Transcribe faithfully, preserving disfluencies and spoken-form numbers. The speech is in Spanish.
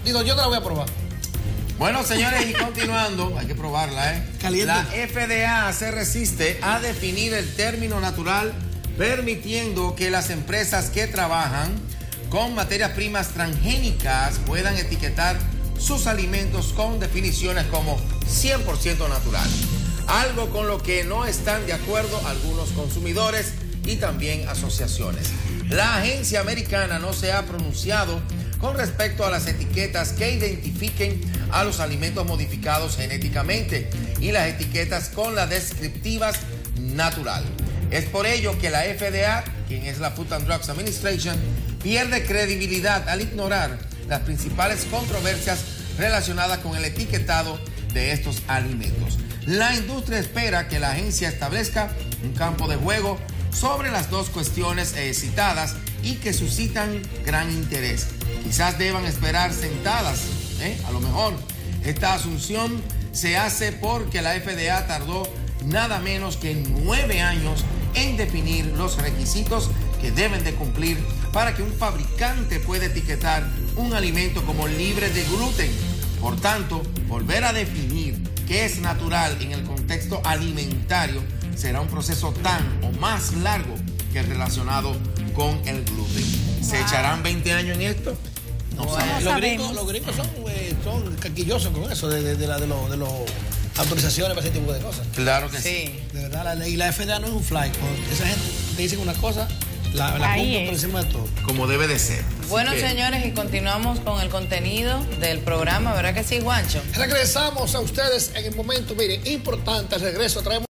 Digo, yo no la voy a probar. Bueno, señores, y continuando, hay que probarla, ¿eh? Caliente. La F D A se resiste a definir el término natural, permitiendo que las empresas que trabajan con materias primas transgénicas puedan etiquetar sus alimentos con definiciones como cien por ciento natural. Algo con lo que no están de acuerdo algunos consumidores y también asociaciones. La agencia americana no se ha pronunciado con respecto a las etiquetas que identifiquen a los alimentos modificados genéticamente y las etiquetas con las descriptivas natural. Es por ello que la F D A, quien es la Food and Drugs Administration, pierde credibilidad al ignorar las principales controversias relacionadas con el etiquetado de estos alimentos. La industria espera que la agencia establezca un campo de juego sobre las dos cuestiones eh, citadas y que suscitan gran interés. Quizás deban esperar sentadas, ¿eh? A lo mejor. Esta asunción se hace porque la F D A tardó nada menos que nueve años en definir los requisitos que deben de cumplir para que un fabricante pueda etiquetar un alimento como libre de gluten. Por tanto, volver a definir qué es natural en el contexto alimentario será un proceso tan o más largo que el relacionado con el gluten. ¿Se wow. echarán veinte años en esto? No, no sabemos. Los gringos, los gringos son, eh, son caquillosos con eso, de, de, de las de lo, de lo autorizaciones para ese tipo de cosas. Claro que sí. sí. De verdad, la ley, la F D A no es un fly. Cuando esa gente te dice una cosa, la, la cumplen por encima de todo. Como debe de ser. Bueno, que... señores, y continuamos con el contenido del programa, ¿verdad que sí, Juancho? Regresamos a ustedes en el momento, miren, importante, al regreso traemos